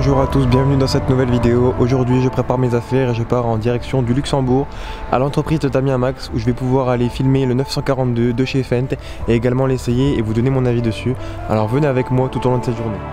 Bonjour à tous, bienvenue dans cette nouvelle vidéo. Aujourd'hui je prépare mes affaires et je pars en direction du Luxembourg à l'entreprise de Damien Max où je vais pouvoir aller filmer le 942 de chez Fendt et également l'essayer et vous donner mon avis dessus. Alors venez avec moi tout au long de cette journée.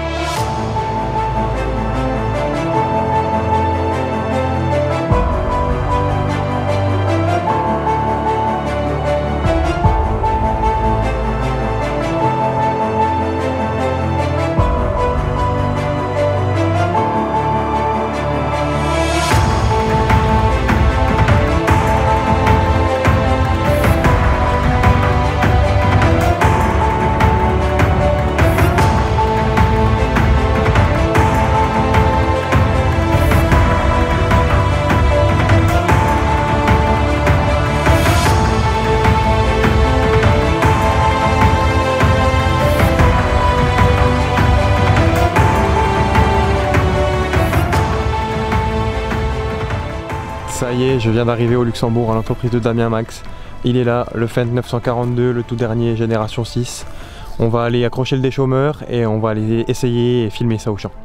Ça y est, je viens d'arriver au Luxembourg à l'entreprise de Damien Max. Il est là, le Fendt 942, le tout dernier génération 6. On va aller accrocher le déchômeur et on va aller essayer et filmer ça au champ.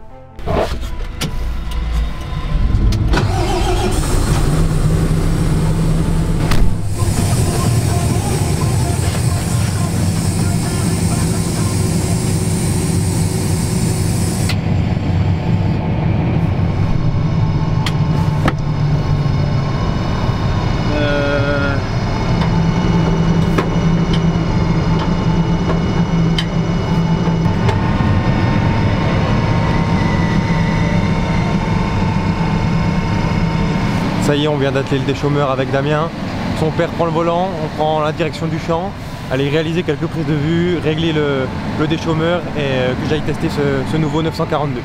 Ça y est, on vient d'atteler le déchômeur avec Damien. Son père prend le volant, on prend la direction du champ, aller réaliser quelques prises de vue, régler le déchômeur et que j'aille tester ce nouveau 942.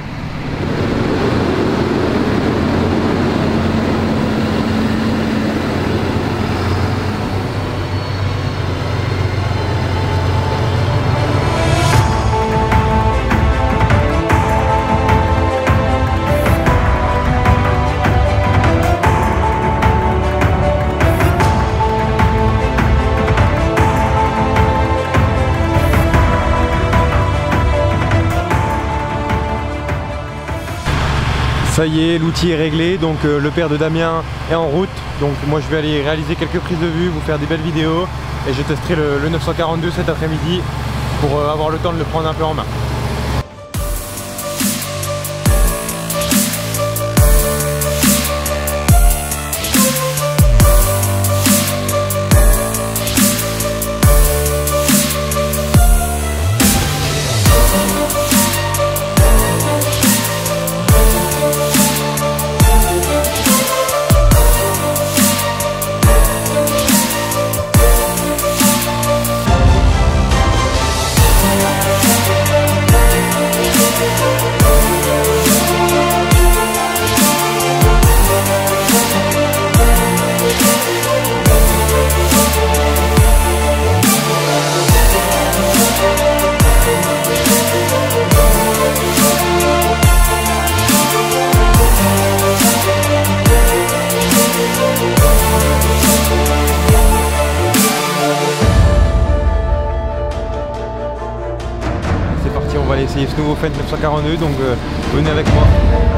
Ça y est, l'outil est réglé, donc le père de Damien est en route. Donc moi je vais aller réaliser quelques prises de vue, vous faire des belles vidéos et je testerai le 942 cet après-midi pour avoir le temps de le prendre un peu en main. On va aller essayer ce nouveau Fendt 942, donc venez avec moi.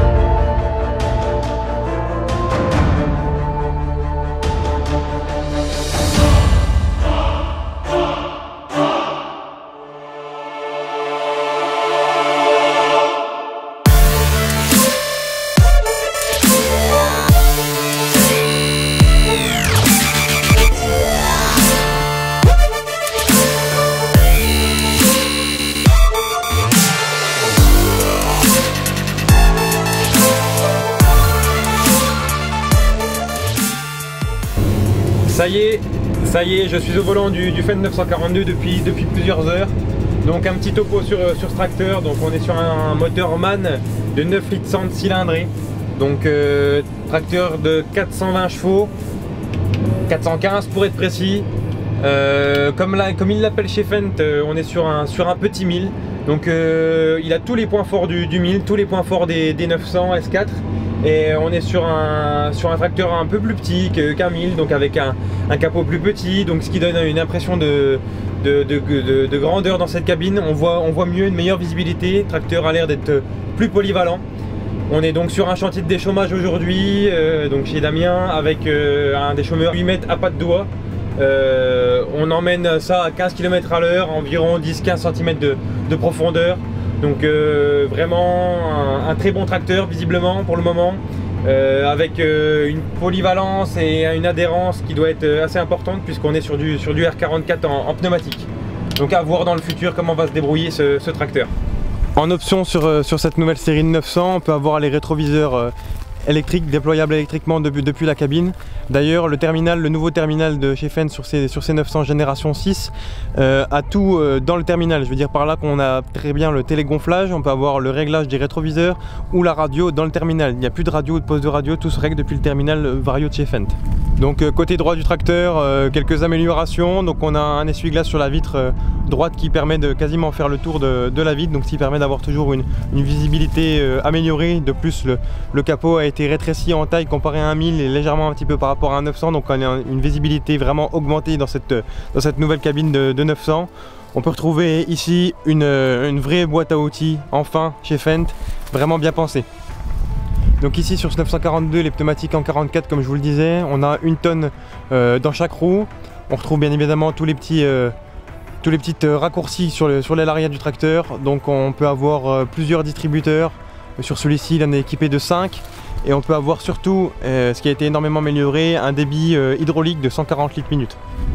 Ça y est, je suis au volant du Fendt 942 depuis plusieurs heures. Donc un petit topo sur ce tracteur. Donc on est sur un moteur MAN de 9 litres 100 cylindrés. Donc tracteur de 420 chevaux, 415 pour être précis. Comme il l'appelle chez Fendt, on est sur un petit 1000. Donc il a tous les points forts du 1000, tous les points forts des 900 S4. Et on est sur un tracteur un peu plus petit qu'un 1000, donc avec un capot plus petit, donc ce qui donne une impression de grandeur dans cette cabine. On voit mieux, une meilleure visibilité. Le tracteur a l'air d'être plus polyvalent. On est donc sur un chantier de déchômage aujourd'hui, donc chez Damien, avec un déchômeur 8 mètres à pas de doigt. On emmène ça à 15 km à l'heure, environ 10-15 cm de profondeur. Donc vraiment un très bon tracteur visiblement pour le moment, avec une polyvalence et une adhérence qui doit être assez importante, puisqu'on est sur du R44 en pneumatique. Donc à voir dans le futur comment va se débrouiller ce tracteur. En option sur cette nouvelle série de 900, on peut avoir les rétroviseurs électriques, déployables électriquement depuis la cabine. D'ailleurs, le nouveau terminal de chez Fendt sur ces 900 génération 6 a tout dans le terminal. Je veux dire par là qu'on a très bien le télégonflage, on peut avoir le réglage des rétroviseurs ou la radio dans le terminal. Il n'y a plus de radio ou de poste de radio, tout se règle depuis le terminal Vario de chez Fendt. Donc côté droit du tracteur, quelques améliorations. Donc on a un essuie-glace sur la vitre droite qui permet de quasiment faire le tour de la vitre, donc ce qui permet d'avoir toujours une visibilité améliorée. De plus, le capot a été rétréci en taille comparé à un 1000 et légèrement un petit peu par rapport à un 900, donc on a une visibilité vraiment augmentée dans cette nouvelle cabine de 900. On peut retrouver ici une vraie boîte à outils, enfin chez Fendt, vraiment bien pensée. Donc ici sur ce 942, les pneumatiques en 44 comme je vous le disais, on a 1 tonne dans chaque roue. On retrouve bien évidemment tous les petits raccourcis sur l'aile arrière du tracteur. Donc on peut avoir plusieurs distributeurs. Sur celui-ci, il en est équipé de 5. Et on peut avoir surtout, ce qui a été énormément amélioré, un débit hydraulique de 140 litres minute.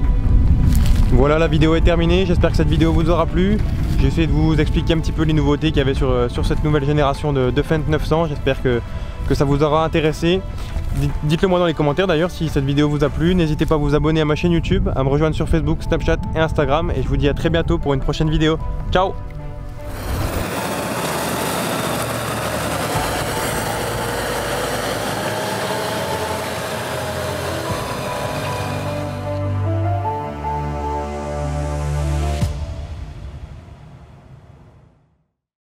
Voilà, la vidéo est terminée. J'espère que cette vidéo vous aura plu. J'ai essayé de vous expliquer un petit peu les nouveautés qu'il y avait sur cette nouvelle génération de Fendt 900. J'espère que ça vous aura intéressé. Dites-le moi dans les commentaires d'ailleurs si cette vidéo vous a plu. N'hésitez pas à vous abonner à ma chaîne YouTube, à me rejoindre sur Facebook, Snapchat et Instagram. Et je vous dis à très bientôt pour une prochaine vidéo. Ciao!